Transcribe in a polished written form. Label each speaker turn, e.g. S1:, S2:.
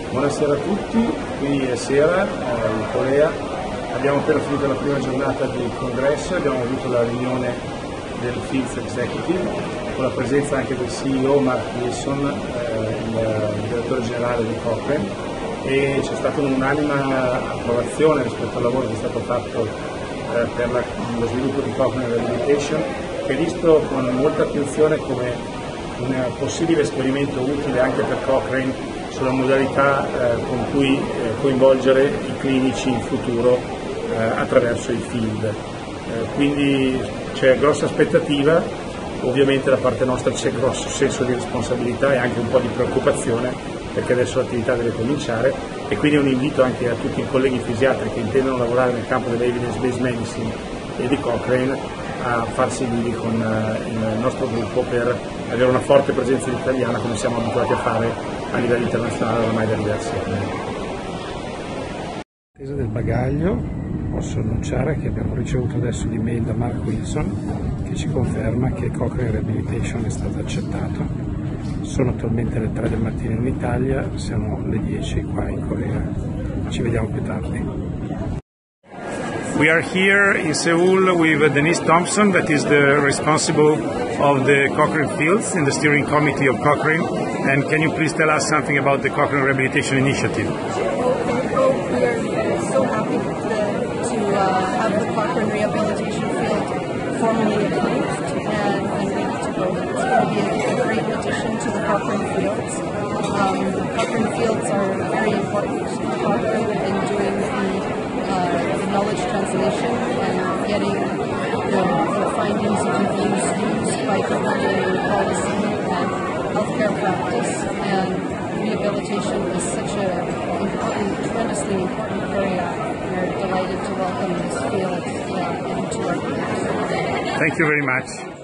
S1: Buonasera a tutti, qui è sera in Corea, abbiamo appena finito la prima giornata del congresso, abbiamo avuto la riunione del Field Executive con la presenza anche del CEO Mark Wilson, il direttore generale di Cochrane, e c'è stata un'unanima approvazione rispetto al lavoro che è stato fatto per lo sviluppo di Cochrane Rehabilitation, che è visto con molta attenzione come un possibile esperimento utile anche per Cochrane sulla modalità con cui coinvolgere i clinici in futuro attraverso il field. Quindi c'è grossa aspettativa, ovviamente da parte nostra c'è grosso senso di responsabilità e anche un po' di preoccupazione, perché adesso l'attività deve cominciare, e quindi un invito anche a tutti i colleghi fisiatri che intendono lavorare nel campo dell'evidence-based medicine e di Cochrane a farsi vivi con il nostro gruppo per avere una forte presenza italiana come siamo abituati a fare a livello internazionale ormai da diversi anni. Attesa del bagaglio, posso annunciare che abbiamo ricevuto adesso l'email da Mark Wilson che ci conferma che Cochrane Rehabilitation è stato accettato. Sono attualmente le 3 del mattino in Italia, siamo le 10 qua in Corea. Ci vediamo più tardi. We are here in Seoul with Denise Thompson, that is the responsible of the Cochrane Fields in the steering committee of Cochrane. And can you please tell us something about the Cochrane Rehabilitation Initiative?
S2: We are so happy to have the Cochrane Rehabilitation Field formally approved and ready to go. It's going to be a great addition to the Cochrane Fields. The Cochrane Fields are very important to Cochrane in doing the knowledge translation and getting the findings of reviews used by Cochrane policy and healthcare practice, and rehabilitation is such a tremendously important area. We're delighted to welcome this field into our group.
S1: Thank you very much.